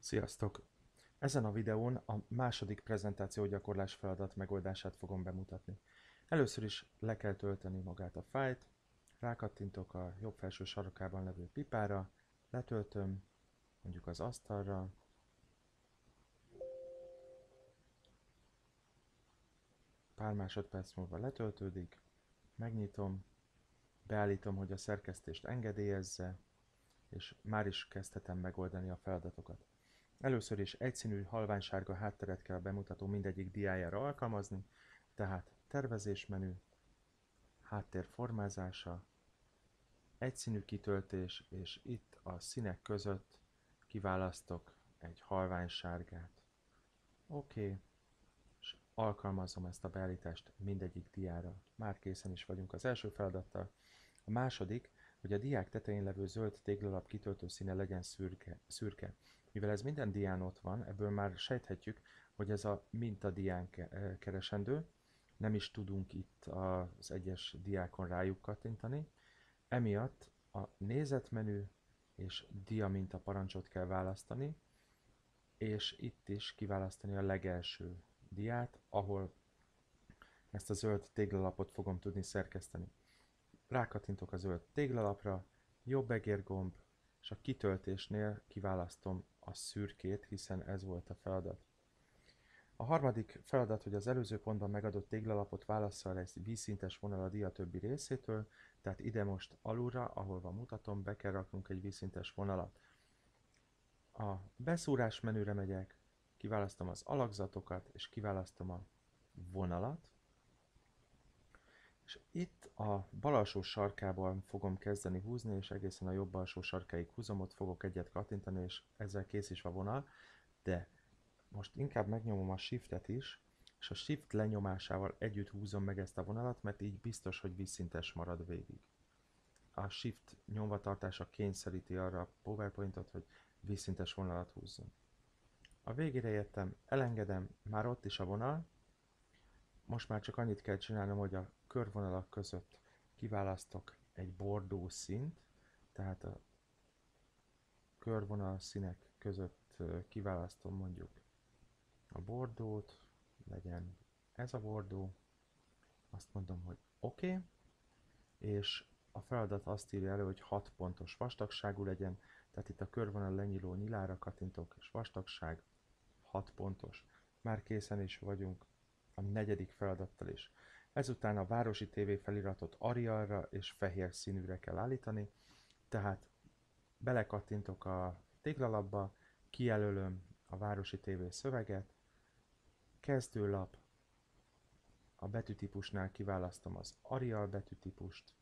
Sziasztok! Ezen a videón a második prezentációgyakorlás feladat megoldását fogom bemutatni. Először is le kell tölteni magát a fájlt, rákattintok a jobb felső sarkában levő pipára, letöltöm, mondjuk az asztalra, pár másodperc múlva letöltődik, megnyitom, beállítom, hogy a szerkesztést engedélyezze, és már is kezdhetem megoldani a feladatokat. Először is egyszínű halványsárga hátteret kell a bemutató mindegyik diájára alkalmazni, tehát tervezés menü, háttér formázása, egyszínű kitöltés, és itt a színek között kiválasztok egy halványsárgát. Oké, és alkalmazom ezt a beállítást mindegyik diára. Már készen is vagyunk az első feladattal. A második, hogy a diák tetején levő zöld téglalap kitöltő színe legyen szürke. Mivel ez minden dián ott van, ebből már sejthetjük, hogy ez a mintadián keresendő, nem is tudunk itt az egyes diákon rájuk kattintani. Emiatt a nézetmenü és dia minta parancsot kell választani, és itt is kiválasztani a legelső diát, ahol ezt a zöld téglalapot fogom tudni szerkeszteni. Rákattintok a zöld téglalapra, jobb egérgomb, és a kitöltésnél kiválasztom a szürkét, hiszen ez volt a feladat. A harmadik feladat, hogy az előző pontban megadott téglalapot válasszal egy vízszintes vonal a dia többi részétől, tehát ide most alulra, ahol van mutatom, be kell raknunk egy vízszintes vonalat. A beszúrás menüre megyek, kiválasztom az alakzatokat, és kiválasztom a vonalat, és itt a bal alsó sarkában fogom kezdeni húzni, és egészen a jobb alsó sarkáig húzom, ott fogok egyet kattintani, és ezzel kész is a vonal, de most inkább megnyomom a Shiftet is, és a Shift lenyomásával együtt húzom meg ezt a vonalat, mert így biztos, hogy vízszintes marad végig. A Shift nyomvatartása kényszeríti arra a PowerPointot, hogy vízszintes vonalat húzzon. A végére értem, elengedem, már ott is a vonal, most már csak annyit kell csinálnom, hogy a körvonalak között kiválasztok egy bordó színt, tehát a körvonal színek között kiválasztom mondjuk a bordót, legyen ez a bordó, azt mondom, hogy oké, és a feladat azt írja elő, hogy 6 pontos vastagságú legyen, tehát itt a körvonal lenyíló nyilára kattintok, és vastagság 6 pontos. Már készen is vagyunk a negyedik feladattal is. Ezután a városi TV feliratot Arialra és fehér színűre kell állítani, tehát belekattintok a téglalapba, kijelölöm a városi TV szöveget, kezdőlap, a betűtípusnál kiválasztom az Arial betűtípust,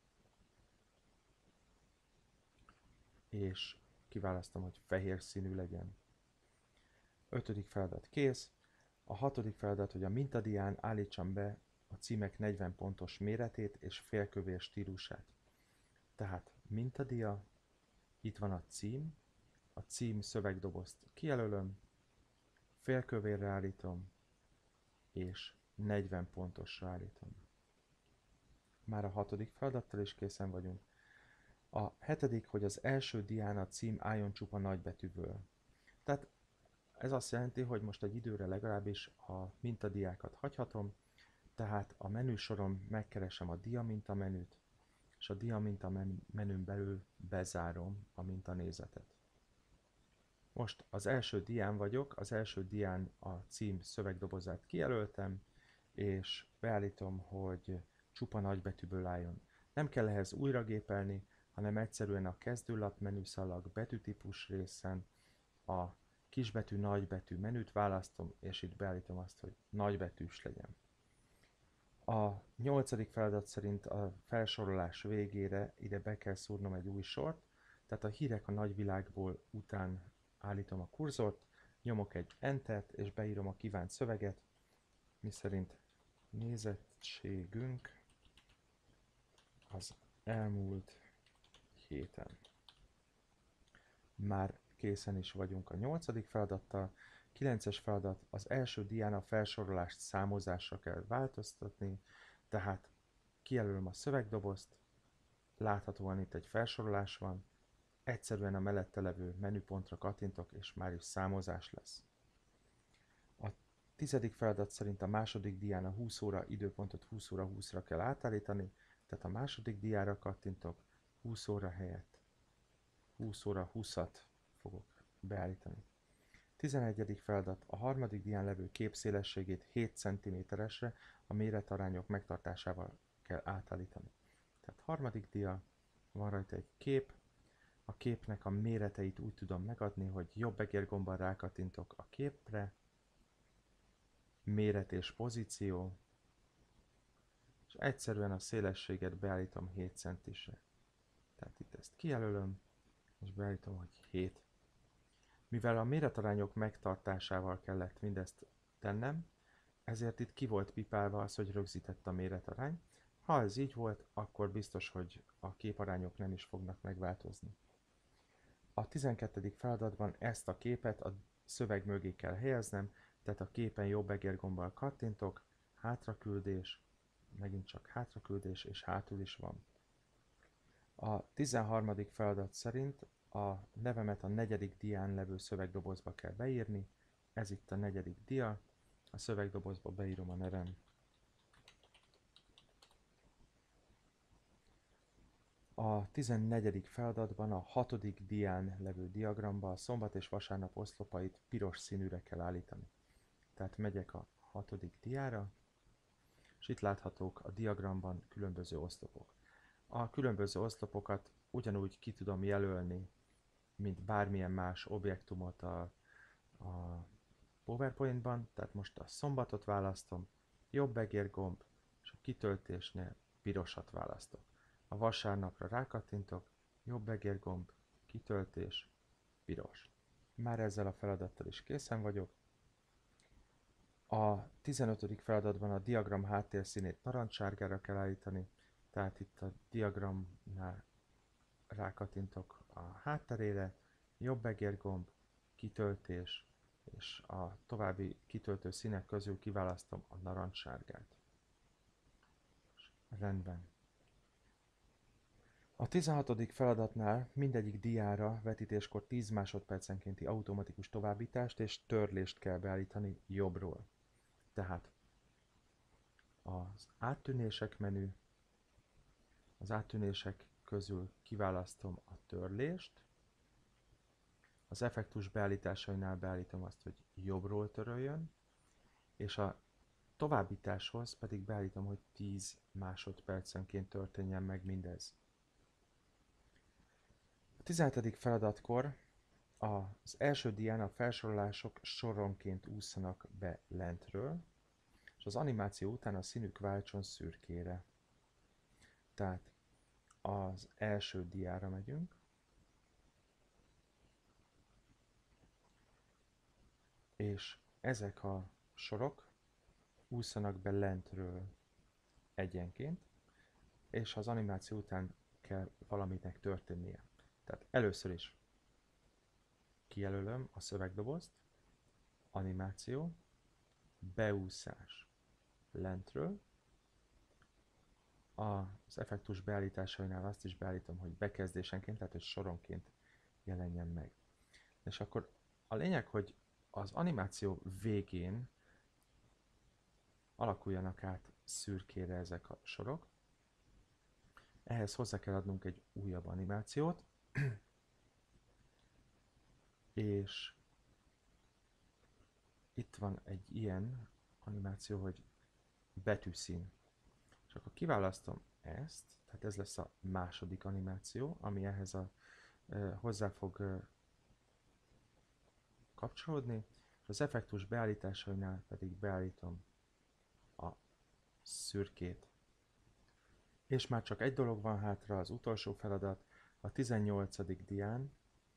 és kiválasztom, hogy fehér színű legyen. Ötödik feladat kész. A hatodik feladat, hogy a mintadián állítsam be a címek 40 pontos méretét és félkövér stílusát. Tehát mintadia, itt van a cím szövegdobozt kijelölöm, félkövérre állítom, és 40 pontosra állítom. Már a hatodik feladattal is készen vagyunk. A hetedik, hogy az első dián a cím álljon csupa nagybetűből. Tehát ez azt jelenti, hogy most egy időre legalábbis a mintadiákat hagyhatom, tehát a menüsoron megkeresem a diaminta menüt, és a diaminta menün belül bezárom a mintanézetet. Most az első dián vagyok, az első dián a cím szövegdobozát kijelöltem, és beállítom, hogy csupa nagybetűből álljon. Nem kell ehhez újra gépelni, hanem egyszerűen a kezdőlap menüszalag betűtípus részen a kisbetű, nagybetű menüt választom, és itt beállítom azt, hogy nagybetűs legyen. A nyolcadik feladat szerint a felsorolás végére ide be kell szúrnom egy új sort, tehát a hírek a nagyvilágból után állítom a kurzort, nyomok egy Entert, és beírom a kívánt szöveget, miszerint nézettségünk az elmúlt héten. Már készen is vagyunk a nyolcadik feladattal. 9-es feladat, az első dián a felsorolást számozásra kell változtatni, tehát kijelölöm a szövegdobozt, láthatóan itt egy felsorolás van, egyszerűen a mellette levő menüpontra kattintok, és már is számozás lesz. A 10. feladat szerint a második dián a 20 óra időpontot 20 óra 20-ra kell átállítani, tehát a második diára kattintok, 20 óra helyett 20 óra 20-at fogok beállítani. 11. feladat a harmadik dián levő kép szélességét 7 cm-esre a méretarányok megtartásával kell átállítani. Tehát harmadik dia, van rajta egy kép, a képnek a méreteit úgy tudom megadni, hogy jobb egérgombbal rákattintok a képre, méret és pozíció, és egyszerűen a szélességet beállítom 7 centisre. Tehát itt ezt kijelölöm, és beállítom, hogy 7. Mivel a méretarányok megtartásával kellett mindezt tennem, ezért itt ki volt pipálva az, hogy rögzített a méretarány. Ha ez így volt, akkor biztos, hogy a képarányok nem is fognak megváltozni. A 12. feladatban ezt a képet a szöveg mögé kell helyeznem, tehát a képen jobb egérgombbal kattintok, hátraküldés, megint csak hátraküldés, és hátul is van. A 13. feladat szerint a nevemet a 4. dián levő szövegdobozba kell beírni, ez itt a 4. dia, a szövegdobozba beírom a nevem. A 14. feladatban a 6. dián levő diagramba a szombat és vasárnap oszlopait piros színűre kell állítani. Tehát megyek a 6. diára, és itt láthatók a diagramban különböző oszlopok. A különböző oszlopokat ugyanúgy ki tudom jelölni, mint bármilyen más objektumot a PowerPoint-ban, tehát most a szombatot választom, jobb egérgomb, és a kitöltésnél pirosat választok. A vasárnapra rákattintok, jobb egérgomb, kitöltés, piros. Már ezzel a feladattal is készen vagyok. A 15. feladatban a diagram háttérszínét narancssárgára kell állítani, tehát itt a diagramnál rákattintok a hátterére, jobb egérgomb, kitöltés, és a további kitöltő színek közül kiválasztom a narancssárgát. Rendben. A 16. feladatnál mindegyik diára vetítéskor 10 másodpercenkénti automatikus továbbítást és törlést kell beállítani jobbról. Tehát az áttűnések menü, az áttűnések közül kiválasztom a törlést, az effektus beállításainál beállítom azt, hogy jobbról töröljön, és a továbbításhoz pedig beállítom, hogy 10 másodpercenként történjen meg mindez. A 17. feladatkor az első dián a felsorolások soronként ússzanak be lentről, és az animáció után a színük váltson szürkére. Tehát az első diára megyünk, és ezek a sorok ússzanak be lentről egyenként, és az animáció után kell valaminek történnie. Tehát először is kijelölöm a szövegdobozt, animáció, beúszás lentről, az effektus beállításainál azt is beállítom, hogy bekezdésenként, tehát hogy soronként jelenjen meg. És akkor a lényeg, hogy az animáció végén alakuljanak át szürkére ezek a sorok. Ehhez hozzá kell adnunk egy újabb animációt, és itt van egy ilyen animáció, hogy betűszín. És akkor kiválasztom ezt, tehát ez lesz a második animáció, ami ehhez hozzá fog kapcsolódni, és az effektus beállításainál pedig beállítom a szürkét. És már csak egy dolog van hátra, az utolsó feladat, a 18. dián,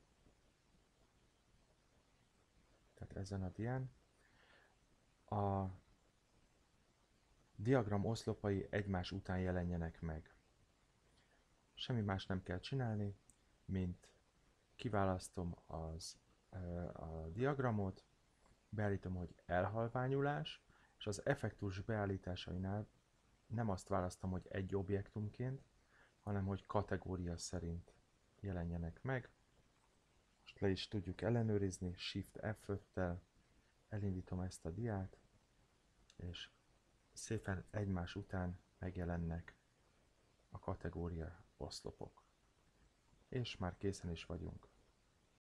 tehát ezen a dián, a diagram oszlopai egymás után jelenjenek meg. Semmi más nem kell csinálni, mint kiválasztom a diagramot, beállítom, hogy elhalványulás, és az effektus beállításainál nem azt választom, hogy egy objektumként, hanem hogy kategória szerint jelenjenek meg. Most le is tudjuk ellenőrizni, Shift F5-tel elindítom ezt a diát, és szépen egymás után megjelennek a kategória oszlopok. És már készen is vagyunk